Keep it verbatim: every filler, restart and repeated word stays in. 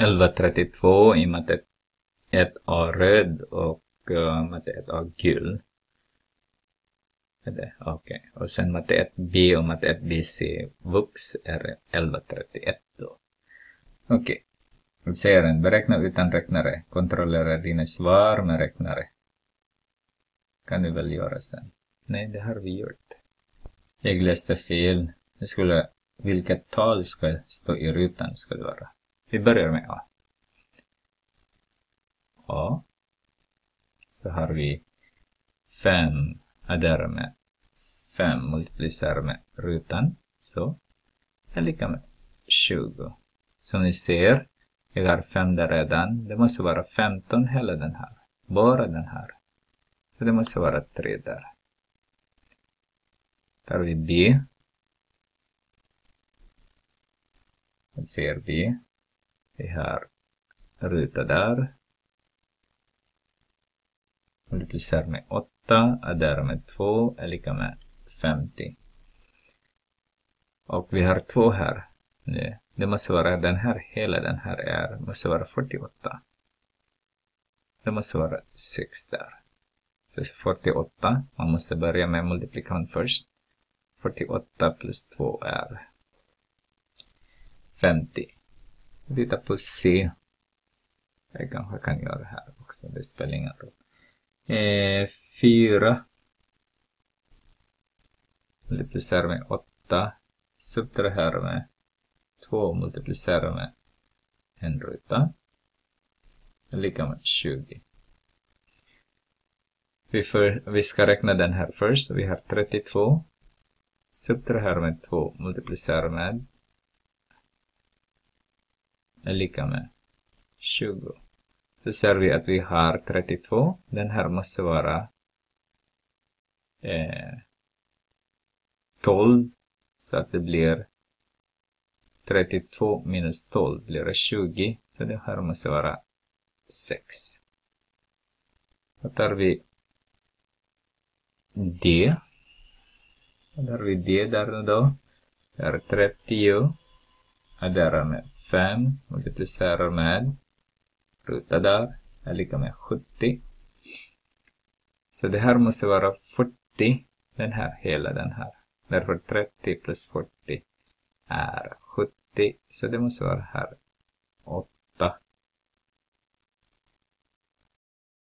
elva trettiotvå i matte ett A röd och uh, matte ett A gul. Okej, okay. Och sen matte ett B och matte ett B C vux är elva trettioett då. Okej. Okay. Säger den, beräkna utan räknare. Kontrollera dina svar med räknare. Kan du väl göra sen. Nej, det har vi gjort. Jag läste fel. Det skulle, vilket tal ska stå i rutan ska det vara. Vi börjar med A. A. Så har vi fem adderar med fem multiplicerar med rutan. Så är lika med tjugo. Som ni ser, jag har fem där redan. Det måste vara femton hela den här. Bara den här. Så det måste vara tre där. Tar vi B. Och ser B. Vi har ruta där. Multiplicerar med åtta. Adderar med två är lika med femtio. Och vi har två här. Nu. Det måste vara den här. Hela den här är. Måste vara fyrtioåtta. Det måste vara sex där. Så fyrtioåtta. Man måste börja med multiplikation först. fyrtioåtta plus två är femtio. Vi tar på C. Jag kanske kan göra det här också. Det spelar ingen roll. Eh, fyra. Multiplicerar med åtta. Subtraherar med två. Multiplicerar med en ruta. Lika med tjugo. Vi, för, vi ska räkna den här först. Vi har trettiotvå. Subtraherar med två. Multiplicerar med är lika med tjugo. Så ser vi att vi har trettiotvå. Den här måste vara eh, tolv. Så att det blir trettiotvå minus tolv blir det tjugo. Så det här måste vara sex. Då tar vi D. Då tar vi D där då. Det är trettio. Adderar med fem. Multiplicerar med ruta där är lika med sjuttio. Så det här måste vara fyrtio. Den här, hela den här. Därför trettio plus fyrtio är sjuttio. Så det måste vara här åtta.